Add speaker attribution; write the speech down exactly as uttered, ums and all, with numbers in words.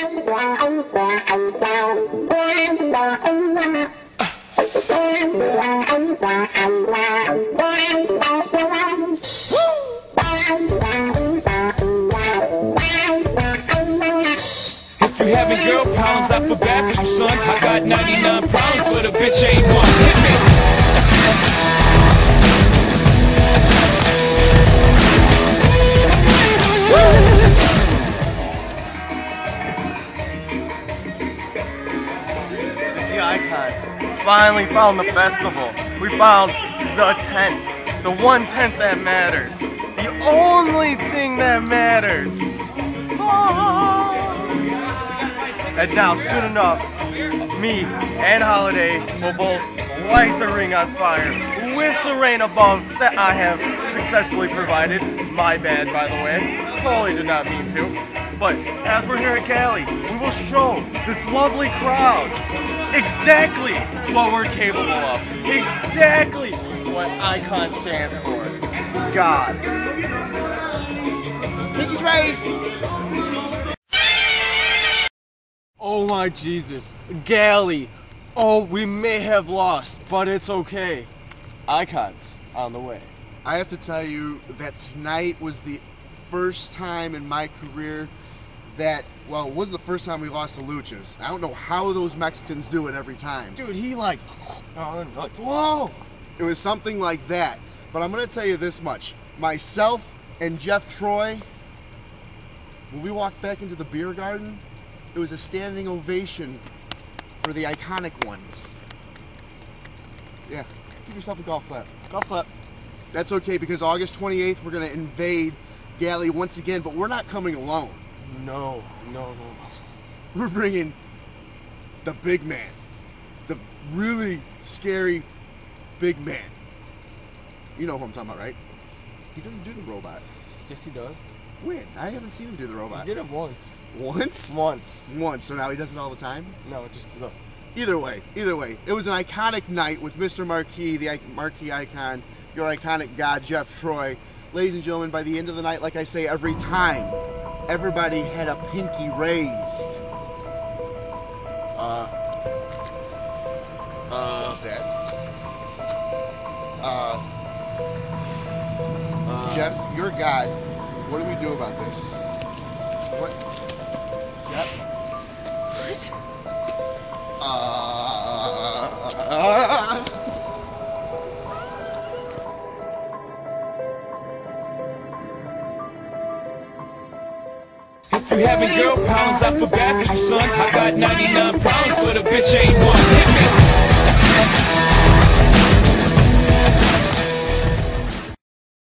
Speaker 1: If you having girl problems, I feel bad for you, son. I got ninety-nine problems, but a bitch ain't one. Hit me.
Speaker 2: It's the iCONS. Finally found the festival. We found the tent. The one tent that matters. The only thing that matters. And now, soon enough, me and Holiday will both light the ring on fire with the rain above that I have successfully provided. My bad, by the way. Totally did not mean to. But as we're here at GALLI, we will show this lovely crowd exactly what we're capable of. Exactly what iCON stands for. God. Pinky's raised! Oh my Jesus. GALLI. Oh, we may have lost, but it's okay. iCONS on the way.
Speaker 3: I have to tell you that tonight was the first time in my career that, well, it wasn't the first time we lost the Luchas. I don't know how those Mexicans do it every time.
Speaker 2: Dude, he like, like, whoa!
Speaker 3: It was something like that. But I'm going to tell you this much. Myself and Jeff Troy, when we walked back into the beer garden, it was a standing ovation for the iconic ones. Yeah, give yourself a golf clap.
Speaker 2: Golf clap.
Speaker 3: That's okay, because August twenty-eighth we're going to invade GALLI once again, but we're not coming alone.
Speaker 2: No, no, no.
Speaker 3: We're bringing the big man. The really scary big man. You know who I'm talking about, right? He doesn't do the robot.
Speaker 2: Yes, he does.
Speaker 3: When? I haven't seen him do the robot.
Speaker 2: He did it once.
Speaker 3: Once?
Speaker 2: Once.
Speaker 3: Once. So now he does it all the time?
Speaker 2: No, just look.
Speaker 3: Either way, either way. It was an iconic night with Mister Marquis, the marquee icon, your iconic god, Jeff Troy. Ladies and gentlemen, by the end of the night, like I say every time, everybody had a pinky raised.
Speaker 2: Uh. Uh.
Speaker 3: What's that? Uh. uh Jeff, you're God. What do we do about this? What? Yep.
Speaker 4: What?
Speaker 3: Uh.
Speaker 1: If you having girl problems, I feel bad for you, son. I got ninety-nine problems, but a bitch ain't one. Hit me.